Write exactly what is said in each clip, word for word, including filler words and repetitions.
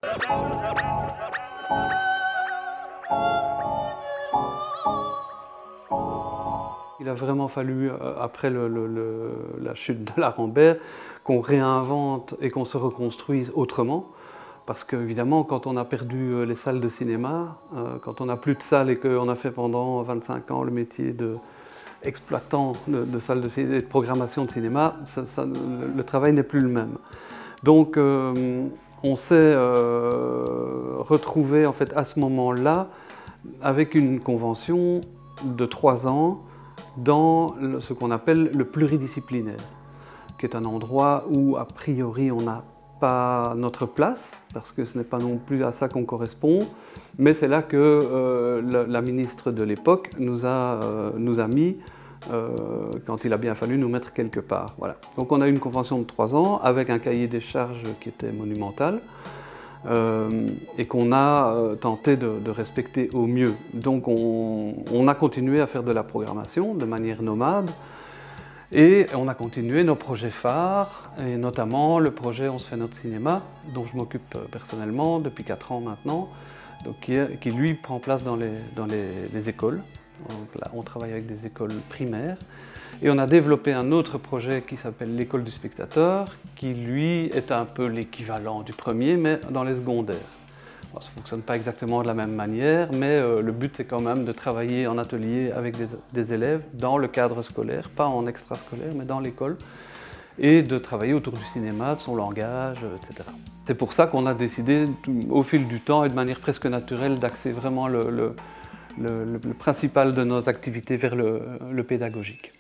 Il a vraiment fallu, après le, le, le, la chute de la Rambert, qu'on réinvente et qu'on se reconstruise autrement. Parce qu'évidemment, quand on a perdu les salles de cinéma, euh, quand on n'a plus de salles et qu'on a fait pendant vingt-cinq ans le métier d'exploitant de, de, de salles de, de programmation de cinéma, ça, ça, le, le travail n'est plus le même. Donc euh, on s'est euh, retrouvé en fait, à ce moment-là avec une convention de trois ans dans ce qu'on appelle le pluridisciplinaire, qui est un endroit où a priori on n'a pas notre place, parce que ce n'est pas non plus à ça qu'on correspond, mais c'est là que euh, la, la ministre de l'époque nous, euh, nous a mis, euh, quand il a bien fallu nous mettre quelque part. Voilà. Donc on a eu une convention de trois ans avec un cahier des charges qui était monumental, euh, et qu'on a euh, tenté de, de respecter au mieux. Donc on, on a continué à faire de la programmation de manière nomade, et on a continué nos projets phares, et notamment le projet On se fait notre cinéma, dont je m'occupe personnellement depuis quatre ans maintenant, donc qui, est, qui lui prend place dans les, dans les, les écoles. Donc là, on travaille avec des écoles primaires. Et on a développé un autre projet qui s'appelle l'école du spectateur, qui lui est un peu l'équivalent du premier, mais dans les secondaires. Bon, ça ne fonctionne pas exactement de la même manière, mais euh, le but c'est quand même de travailler en atelier avec des, des élèves dans le cadre scolaire, pas en extrascolaire, mais dans l'école, et de travailler autour du cinéma, de son langage, et cetera. C'est pour ça qu'on a décidé, au fil du temps et de manière presque naturelle, d'axer vraiment le, le, le, le, le principal de nos activités vers le, le pédagogique.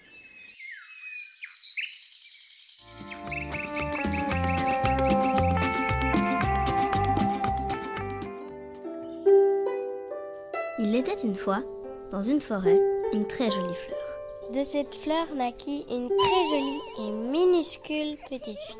Il était une fois, dans une forêt, une très jolie fleur. De cette fleur naquit une très jolie et minuscule petite fille.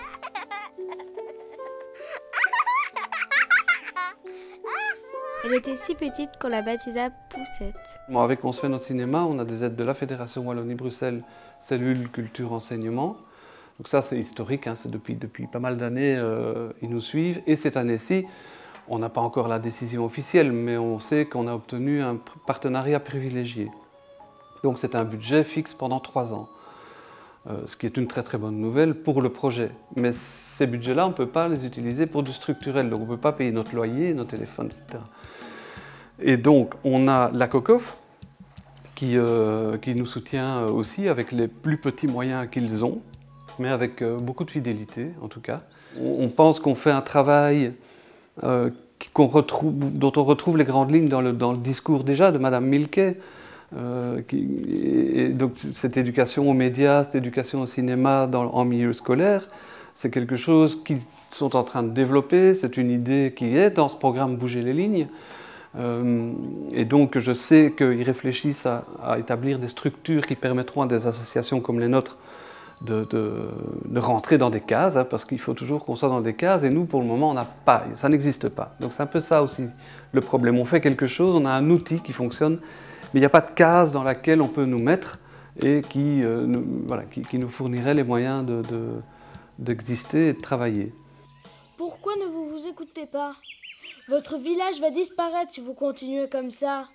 Elle était si petite qu'on la baptisa Poussette. Bon, avec On se fait notre cinéma, on a des aides de la Fédération Wallonie-Bruxelles, cellule culture enseignement. Donc ça c'est historique, hein, c'est depuis, depuis pas mal d'années, euh, ils nous suivent. Et cette année-ci, on n'a pas encore la décision officielle, mais on sait qu'on a obtenu un partenariat privilégié. Donc c'est un budget fixe pendant trois ans, euh, ce qui est une très très bonne nouvelle pour le projet. Mais ces budgets-là, on ne peut pas les utiliser pour du structurel, donc on ne peut pas payer notre loyer, nos téléphones, et cetera. Et donc on a la COCOF qui, euh, qui nous soutient aussi avec les plus petits moyens qu'ils ont, mais avec euh, beaucoup de fidélité en tout cas. On, on pense qu'on fait un travail Euh, qu'on retrouve, dont on retrouve les grandes lignes dans le, dans le discours déjà de Madame Milquet. Euh, qui, et donc cette éducation aux médias, cette éducation au cinéma dans, en milieu scolaire, c'est quelque chose qu'ils sont en train de développer, c'est une idée qui est dans ce programme Bouger les lignes. Euh, et donc je sais qu'ils réfléchissent à, à établir des structures qui permettront à des associations comme les nôtres De, de, de rentrer dans des cases, hein, parce qu'il faut toujours qu'on soit dans des cases, et nous, pour le moment, on n'a pas, ça n'existe pas. Donc c'est un peu ça aussi le problème. On fait quelque chose, on a un outil qui fonctionne, mais il n'y a pas de case dans laquelle on peut nous mettre et qui, euh, nous, voilà, qui, qui nous fournirait les moyens de, de, d'exister et de travailler. Pourquoi ne vous vous écoutez pas? Votre village va disparaître si vous continuez comme ça.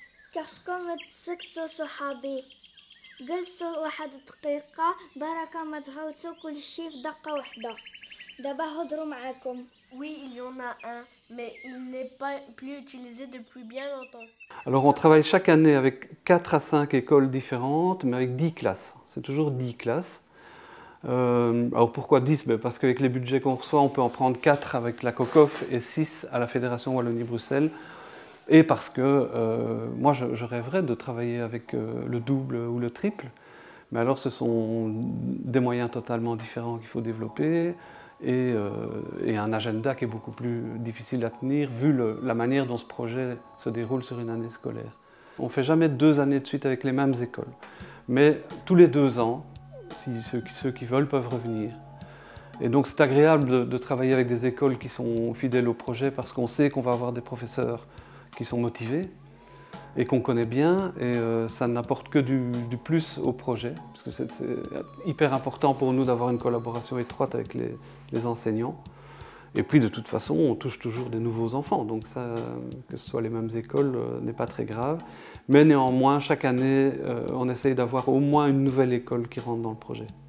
جلسوا واحد دقيقة بركة ما تغوتوا كل شيء في دقة واحدة. دابا هضروا معاكم. Oui, il y en a un, mais il n'est pas plus utilisé depuis bien longtemps. Alors on travaille chaque année avec quatre à cinq écoles différentes, mais avec dix classes. C'est toujours dix classes. Euh, alors pourquoi dix? Ben parce qu'avec les budgets qu'on reçoit, on peut en prendre quatre avec la COCOF et six à la Fédération Wallonie-Bruxelles. Et parce que euh, moi, je, je rêverais de travailler avec euh, le double ou le triple, mais alors ce sont des moyens totalement différents qu'il faut développer et, euh, et un agenda qui est beaucoup plus difficile à tenir vu le, la manière dont ce projet se déroule sur une année scolaire. On ne fait jamais deux années de suite avec les mêmes écoles, mais tous les deux ans, si ceux, ceux qui veulent peuvent revenir. Et donc c'est agréable de, de travailler avec des écoles qui sont fidèles au projet parce qu'on sait qu'on va avoir des professeurs qui sont motivés et qu'on connaît bien, et euh, ça n'apporte que du, du plus au projet, parce que c'est hyper important pour nous d'avoir une collaboration étroite avec les, les enseignants. Et puis de toute façon, on touche toujours des nouveaux enfants, donc ça, que ce soit les mêmes écoles, euh, n'est pas très grave. Mais néanmoins, chaque année, euh, on essaye d'avoir au moins une nouvelle école qui rentre dans le projet.